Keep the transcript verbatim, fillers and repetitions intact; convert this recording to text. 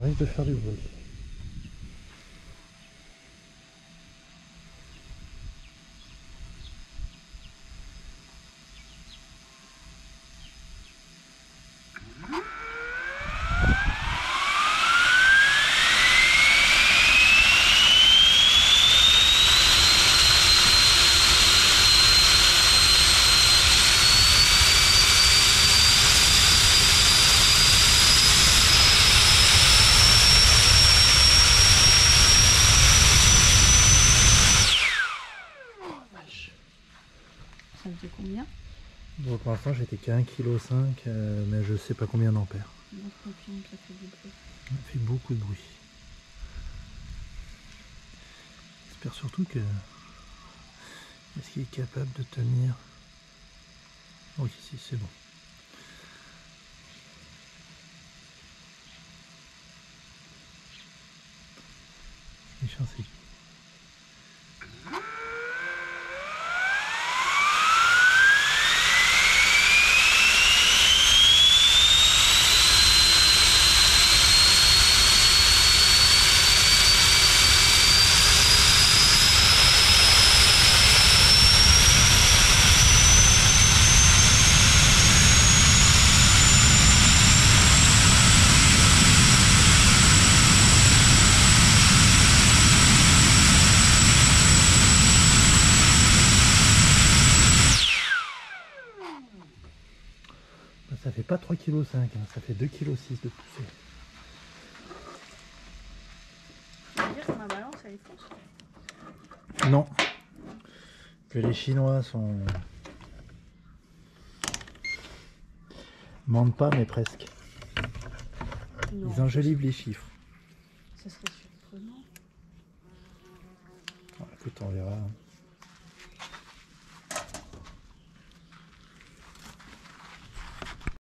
Risque de faire du bruit. Ça faisait combien? Bon, pour l'instant j'étais qu'à un virgule cinq kilos, euh, mais je sais pas combien d'ampères. Moi je confirme, ça fait du bruit. Ça fait beaucoup de bruit. J'espère surtout que est-ce qu'il est capable de tenir. Oui, si, c'est bon. Les chiens, c'est ça fait pas trois virgule cinq kilos, hein, ça fait deux virgule six kilos de poussée. Tu veux dire que ma balance elle est fausse? Non. Que les Chinois sont... mentent pas, mais presque. Non, Ils enjolivent les chiffres. ça serait surprenant. Bon, écoute, on verra.